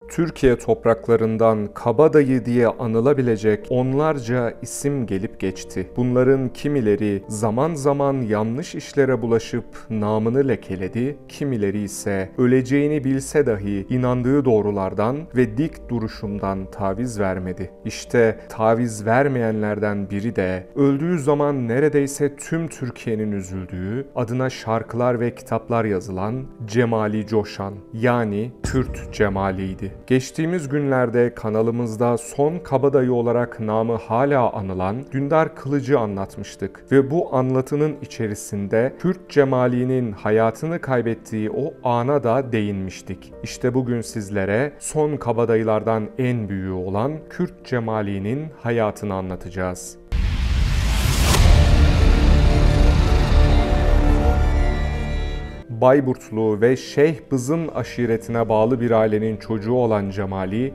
Türkiye topraklarından kabadayı diye anılabilecek onlarca isim gelip geçti. Bunların kimileri zaman zaman yanlış işlere bulaşıp namını lekeledi, kimileri ise öleceğini bilse dahi inandığı doğrulardan ve dik duruşundan taviz vermedi. İşte taviz vermeyenlerden biri de öldüğü zaman neredeyse tüm Türkiye'nin üzüldüğü, adına şarkılar ve kitaplar yazılan Cemali Coşan, yani Kürt Cemali'ydi. Geçtiğimiz günlerde kanalımızda son kabadayı olarak namı hala anılan Dündar Kılıç'ı anlatmıştık ve bu anlatının içerisinde Kürt Cemali'nin hayatını kaybettiği o ana da değinmiştik. İşte bugün sizlere son kabadayılardan en büyüğü olan Kürt Cemali'nin hayatını anlatacağız. Bayburtlu ve Şeyh Bız'ın aşiretine bağlı bir ailenin çocuğu olan Cemali,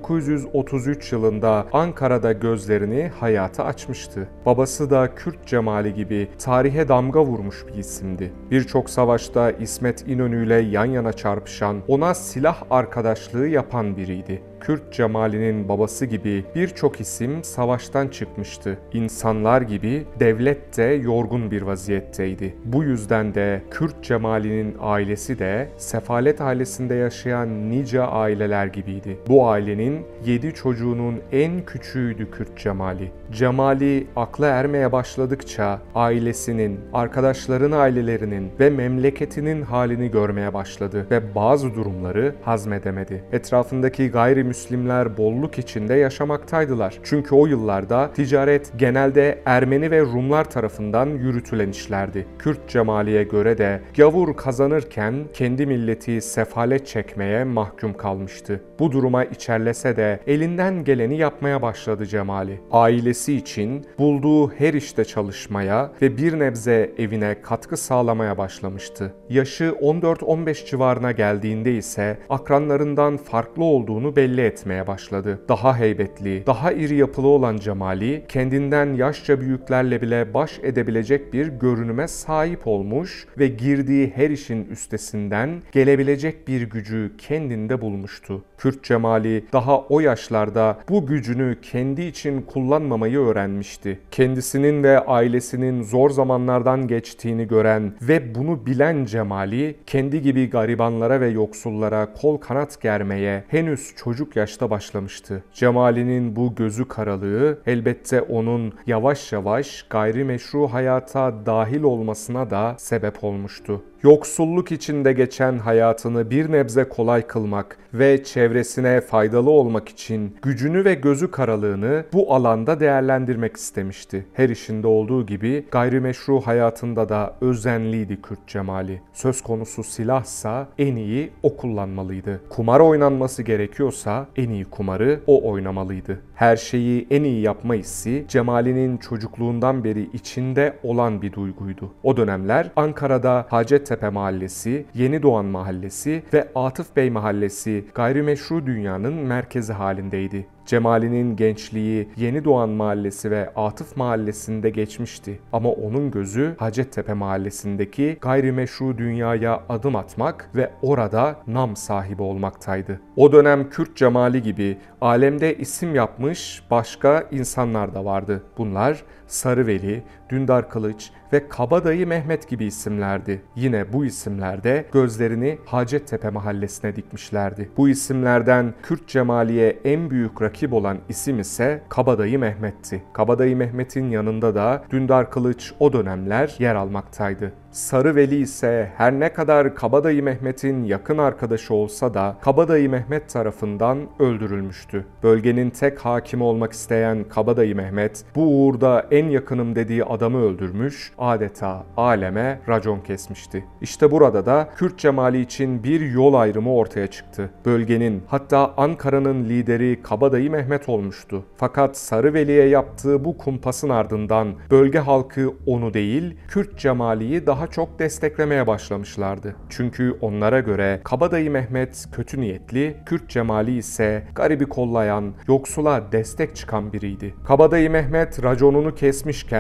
1933 yılında Ankara'da gözlerini hayata açmıştı. Babası da Kürt Cemali gibi tarihe damga vurmuş bir isimdi. Birçok savaşta İsmet İnönü ile yan yana çarpışan, ona silah arkadaşlığı yapan biriydi. Kürt Cemali'nin babası gibi birçok isim savaştan çıkmıştı. İnsanlar gibi devlet de yorgun bir vaziyetteydi. Bu yüzden de Kürt Cemali'nin ailesi de sefalet ailesinde yaşayan nice aileler gibiydi. Bu ailenin 7 çocuğunun en küçüğüydü Kürt Cemali. Cemali akla ermeye başladıkça ailesinin, arkadaşların ailelerinin ve memleketinin halini görmeye başladı ve bazı durumları hazmedemedi. Etrafındaki gayrimüslimler bolluk içinde yaşamaktaydılar. Çünkü o yıllarda ticaret genelde Ermeni ve Rumlar tarafından yürütülen işlerdi. Kürt Cemali'ye göre de gavur kazanırken kendi milleti sefalet çekmeye mahkum kalmıştı. Bu duruma içerlese de elinden geleni yapmaya başladı Cemali. Ailesi için bulduğu her işte çalışmaya ve bir nebze evine katkı sağlamaya başlamıştı. Yaşı 14-15 civarına geldiğinde ise akranlarından farklı olduğunu belli etmeye başladı. Daha heybetli, daha iri yapılı olan Cemali, kendinden yaşça büyüklerle bile baş edebilecek bir görünüme sahip olmuş ve girdiği her işin üstesinden gelebilecek bir gücü kendinde bulmuştu. Kürt Cemali daha o yaşlarda bu gücünü kendi için kullanmamayı öğrenmişti. Kendisinin ve ailesinin zor zamanlardan geçtiğini gören ve bunu bilen Cemali, kendi gibi garibanlara ve yoksullara kol kanat germeye henüz çocuk yaşta başlamıştı. Cemali'nin bu gözü karalığı elbette onun yavaş yavaş gayrimeşru hayata dahil olmasına da sebep olmuştu. Yoksulluk içinde geçen hayatını bir nebze kolay kılmak ve çevresine faydalı olmak için gücünü ve gözü karalığını bu alanda değerlendirmek istemişti. Her işinde olduğu gibi gayrimeşru hayatında da özenliydi Kürt Cemali. Söz konusu silahsa en iyi o kullanmalıydı. Kumar oynanması gerekiyorsa en iyi kumarı o oynamalıydı. Her şeyi en iyi yapma hissi Cemali'nin çocukluğundan beri içinde olan bir duyguydu. O dönemler Ankara'da Hacettepe Mahallesi, Yeni Doğan Mahallesi ve Atıf Bey Mahallesi gayrimeşru dünyanın merkezi halindeydi. Cemali'nin gençliği Yeni Doğan Mahallesi ve Atıf Mahallesi'nde geçmişti. Ama onun gözü Hacettepe Mahallesi'ndeki gayrimeşru dünyaya adım atmak ve orada nam sahibi olmaktaydı. O dönem Kürt Cemali gibi alemde isim yapmış başka insanlar da vardı. Bunlar Sarıveli, Dündar Kılıç ve Kabadayı Mehmet gibi isimlerdi. Yine bu isimlerde gözlerini Hacettepe Mahallesi'ne dikmişlerdi. Bu isimlerden Kürt Cemali'ye en büyük rakip olan isim ise Kabadayı Mehmet'ti. Kabadayı Mehmet'in yanında da Dündar Kılıç o dönemler yer almaktaydı. Sarıveli ise her ne kadar Kabadayı Mehmet'in yakın arkadaşı olsa da Kabadayı Mehmet tarafından öldürülmüştü. Bölgenin tek hakimi olmak isteyen Kabadayı Mehmet bu uğurda en yakınım dediği adamı öldürmüş, adeta aleme racon kesmişti. İşte burada da Kürt Cemali için bir yol ayrımı ortaya çıktı. Bölgenin, hatta Ankara'nın lideri Kabadayı Mehmet olmuştu. Fakat Sarıveli'ye yaptığı bu kumpasın ardından bölge halkı onu değil, Kürt Cemali'yi daha çok desteklemeye başlamışlardı. Çünkü onlara göre Kabadayı Mehmet kötü niyetli, Kürt Cemali ise garibi kollayan, yoksula destek çıkan biriydi. Kabadayı Mehmet raconunu kesmişken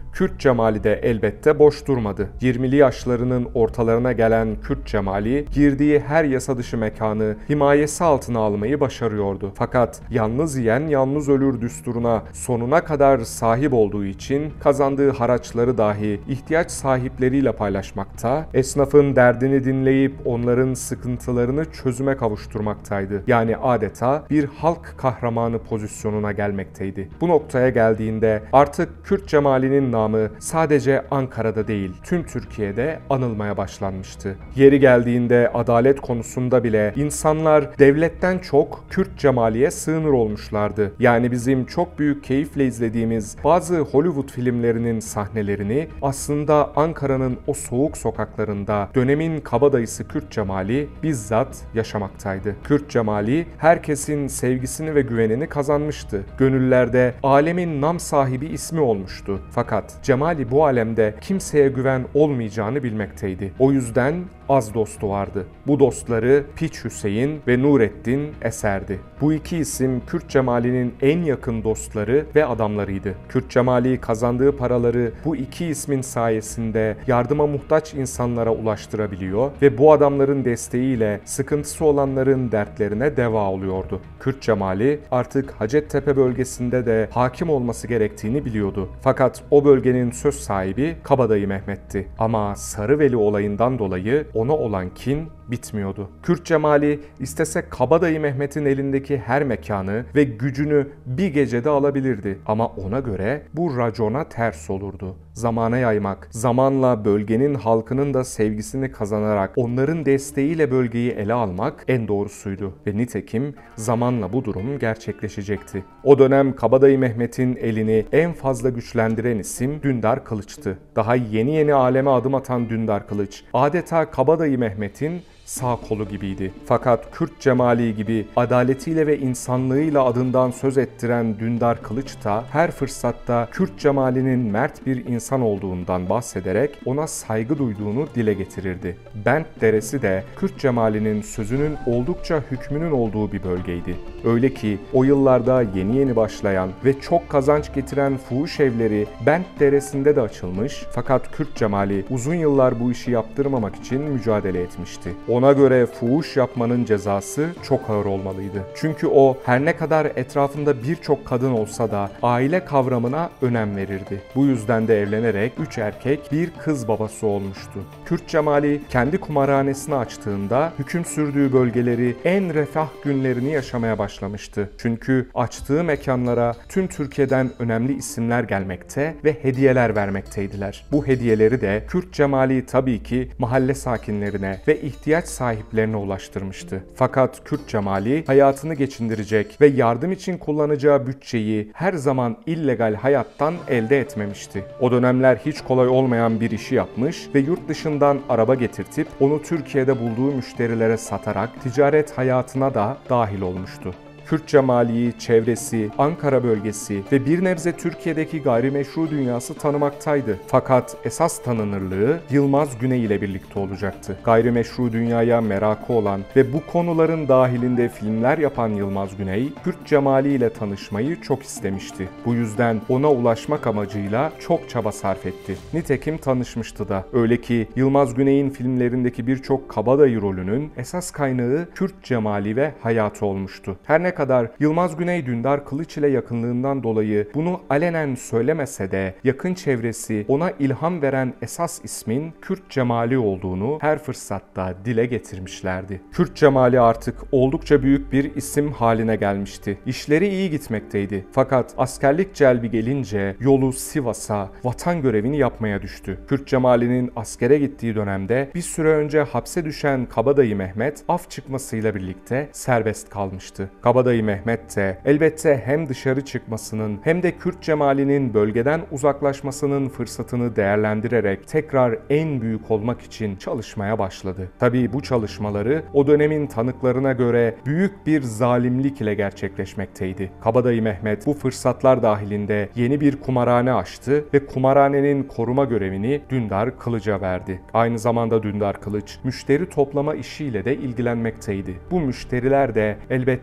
Kürt Cemali de elbette boş durmadı. 20'li yaşlarının ortalarına gelen Kürt Cemali girdiği her yasa dışı mekanı himayesi altına almayı başarıyordu. Fakat yalnız yiyen yalnız ölür düsturuna sonuna kadar sahip olduğu için kazandığı haraçları dahi ihtiyaç sahipleriyle paylaşmakta, esnafın derdini dinleyip onların sıkıntılarını çözüme kavuşturmaktaydı. Yani adeta bir halk kahramanı pozisyonuna gelmekteydi. Bu noktaya geldiğinde artık Kürt Cemali'nin namı sadece Ankara'da değil, tüm Türkiye'de anılmaya başlanmıştı. Yeri geldiğinde adalet konusunda bile insanlar devletten çok Kürt Cemali'ye sığınır olmuşlardı. Yani bizim çok büyük keyifle izlediğimiz bazı Hollywood filmlerinin sahnelerini aslında Ankara'nın o soğuk sokaklarında dönemin kabadayısı Kürt Cemali bizzat yaşamaktaydı. Kürt Cemali herkesin sevgisini ve güvenini kazanmıştı. Gönüllerde alemin nam sahibi ismi olmuştu. Fakat Cemali bu alemde kimseye güven olmayacağını bilmekteydi. O yüzden az dostu vardı. Bu dostları Piç Hüseyin ve Nurettin Eser'di. Bu iki isim Kürt Cemali'nin en yakın dostları ve adamlarıydı. Kürt Cemali kazandığı paraları bu iki ismin sayesinde yardıma muhtaç insanlara ulaştırabiliyor ve bu adamların desteğiyle sıkıntısı olanların dertlerine deva oluyordu. Kürt Cemali artık Hacettepe bölgesinde de hakim olması gerektiğini biliyordu. Fakat o bölgenin söz sahibi Kabadayı Mehmet'ti. Ama Sarıveli olayından dolayı ona olan kin bitmiyordu. Kürt Cemali istese Kabadayı Mehmet'in elindeki her mekanı ve gücünü bir gecede alabilirdi. Ama ona göre bu racona ters olurdu. Zamana yaymak, zamanla bölgenin halkının da sevgisini kazanarak onların desteğiyle bölgeyi ele almak en doğrusuydu. Ve nitekim zamanla bu durum gerçekleşecekti. O dönem Kabadayı Mehmet'in elini en fazla güçlendiren isim Dündar Kılıç'tı. Daha yeni yeni aleme adım atan Dündar Kılıç, adeta Kabadayı Mehmet'in sağ kolu gibiydi. Fakat Kürt Cemali gibi adaletiyle ve insanlığıyla adından söz ettiren Dündar Kılıç da her fırsatta Kürt Cemali'nin mert bir insan olduğundan bahsederek ona saygı duyduğunu dile getirirdi. Bent Deresi de Kürt Cemali'nin sözünün oldukça hükmünün olduğu bir bölgeydi. Öyle ki o yıllarda yeni yeni başlayan ve çok kazanç getiren fuhuş evleri Bent Deresi'nde de açılmış, fakat Kürt Cemali uzun yıllar bu işi yaptırmamak için mücadele etmişti. Ona göre fuhuş yapmanın cezası çok ağır olmalıydı. Çünkü o her ne kadar etrafında birçok kadın olsa da aile kavramına önem verirdi. Bu yüzden de evlenerek 3 erkek bir kız babası olmuştu. Kürt Cemali kendi kumarhanesini açtığında hüküm sürdüğü bölgeleri en refah günlerini yaşamaya başlamıştı. Çünkü açtığı mekanlara tüm Türkiye'den önemli isimler gelmekte ve hediyeler vermekteydiler. Bu hediyeleri de Kürt Cemali tabii ki mahalle sakinlerine ve ihtiyaç sahiplerine ulaştırmıştı. Fakat Kürt Cemali hayatını geçindirecek ve yardım için kullanacağı bütçeyi her zaman illegal hayattan elde etmemişti. O dönemler hiç kolay olmayan bir işi yapmış ve yurt dışından araba getirtip onu Türkiye'de bulduğu müşterilere satarak ticaret hayatına da dahil olmuştu. Kürt Cemali'yi çevresi, Ankara bölgesi ve bir nebze Türkiye'deki gayrimeşru dünyası tanımaktaydı. Fakat esas tanınırlığı Yılmaz Güney ile birlikte olacaktı. Gayrimeşru dünyaya merakı olan ve bu konuların dahilinde filmler yapan Yılmaz Güney, Kürt Cemali ile tanışmayı çok istemişti. Bu yüzden ona ulaşmak amacıyla çok çaba sarf etti. Nitekim tanışmıştı da. Öyle ki Yılmaz Güney'in filmlerindeki birçok kabadayı rolünün esas kaynağı Kürt Cemali ve hayatı olmuştu. Her ne kadar Yılmaz Güney Dündar Kılıç ile yakınlığından dolayı bunu alenen söylemese de yakın çevresi ona ilham veren esas ismin Kürt Cemali olduğunu her fırsatta dile getirmişlerdi. Kürt Cemali artık oldukça büyük bir isim haline gelmişti. İşleri iyi gitmekteydi. Fakat askerlik celbi gelince yolu Sivas'a vatan görevini yapmaya düştü. Kürt Cemali'nin askere gittiği dönemde bir süre önce hapse düşen Kabadayı Mehmet af çıkmasıyla birlikte serbest kalmıştı. Kabadayı Mehmet de elbette hem dışarı çıkmasının hem de Kürt Cemali'nin bölgeden uzaklaşmasının fırsatını değerlendirerek tekrar en büyük olmak için çalışmaya başladı. Tabii bu çalışmaları o dönemin tanıklarına göre büyük bir zalimlik ile gerçekleşmekteydi. Kabadayı Mehmet bu fırsatlar dahilinde yeni bir kumarhane açtı ve kumarhanenin koruma görevini Dündar Kılıç'a verdi. Aynı zamanda Dündar Kılıç müşteri toplama işiyle de ilgilenmekteydi. Bu müşteriler de elbette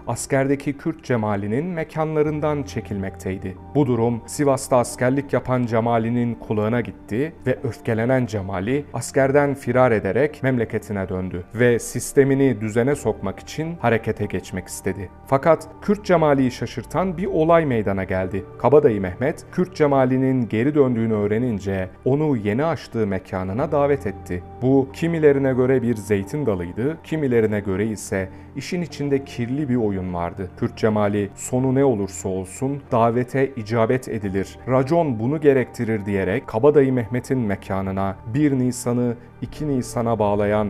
askerdeki Kürt Cemali'nin mekanlarından çekilmekteydi. Bu durum Sivas'ta askerlik yapan Cemali'nin kulağına gitti ve öfkelenen Cemali askerden firar ederek memleketine döndü ve sistemini düzene sokmak için harekete geçmek istedi. Fakat Kürt Cemali'yi şaşırtan bir olay meydana geldi. Kabadayı Mehmet, Kürt Cemali'nin geri döndüğünü öğrenince onu yeni açtığı mekanına davet etti. Bu kimilerine göre bir zeytin dalıydı, kimilerine göre ise işin içinde kirli bir oyun vardı. Kürt Cemali sonu ne olursa olsun davete icabet edilir, racon bunu gerektirir diyerek Kabadayı Mehmet'in mekanına 1 Nisan'ı 2 Nisan'a bağlayan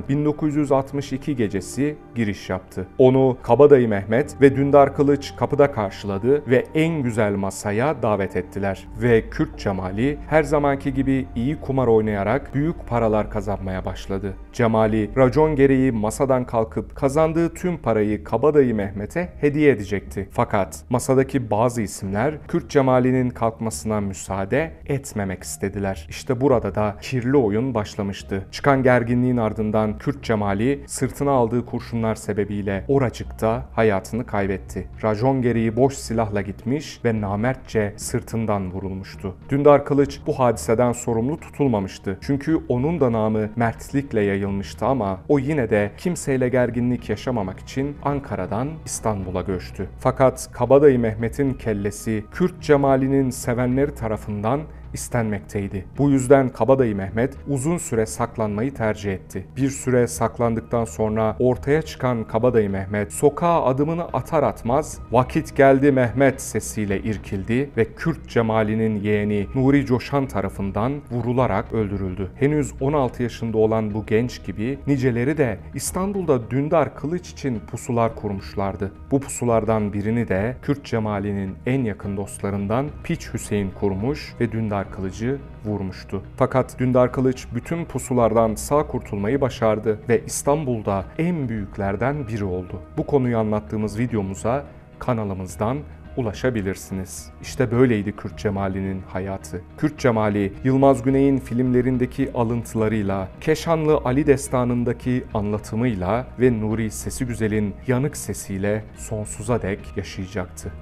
1962 gecesi giriş yaptı. Onu Kabadayı Mehmet ve Dündar Kılıç kapıda karşıladı ve en güzel masaya davet ettiler. Ve Kürt Cemali her zamanki gibi iyi kumar oynayarak büyük paralar kazanmaya başladı. Cemali racon gereği masadan kalkıp kazandığı tüm parayı Kabadayı Mehmet'e hediye edecekti. Fakat masadaki bazı isimler Kürt Cemali'nin kalkmasına müsaade etmemek istediler. İşte burada da kirli oyun başlamıştı. Çıkan gerginliğin ardından Kürt Cemali sırtına aldığı kurşunlar sebebiyle oracıkta hayatını kaybetti. Racon gereği boş silahla gitmiş ve namertçe sırtından vurulmuştu. Dündar Kılıç bu hadiseden sorumlu tutulmamıştı. Çünkü onun da namı mertlikle yayılmıştı ama o yine de kimseyle gerginlik yaşamamak için Ankara'dan İstanbul'a göçtü. Fakat Kabadayı Mehmet'in kellesi Kürt Cemali'nin sevenleri tarafından istenmekteydi. Bu yüzden Kabadayı Mehmet uzun süre saklanmayı tercih etti. Bir süre saklandıktan sonra ortaya çıkan Kabadayı Mehmet sokağa adımını atar atmaz "Vakit geldi Mehmet" sesiyle irkildi ve Kürt Cemali'nin yeğeni Nuri Coşan tarafından vurularak öldürüldü. Henüz 16 yaşında olan bu genç gibi niceleri de İstanbul'da Dündar Kılıç için pusular kurmuşlardı. Bu pusulardan birini de Kürt Cemali'nin en yakın dostlarından Piç Hüseyin kurmuş ve Dündar Kılıç'ı vurmuştu. Fakat Dündar Kılıç bütün pusulardan sağ kurtulmayı başardı ve İstanbul'da en büyüklerden biri oldu. Bu konuyu anlattığımız videomuza kanalımızdan ulaşabilirsiniz. İşte böyleydi Kürt Cemali'nin hayatı. Kürt Cemali, Yılmaz Güney'in filmlerindeki alıntılarıyla, Keşanlı Ali Destanı'ndaki anlatımıyla ve Nuri Sesi Güzel'in yanık sesiyle sonsuza dek yaşayacaktı.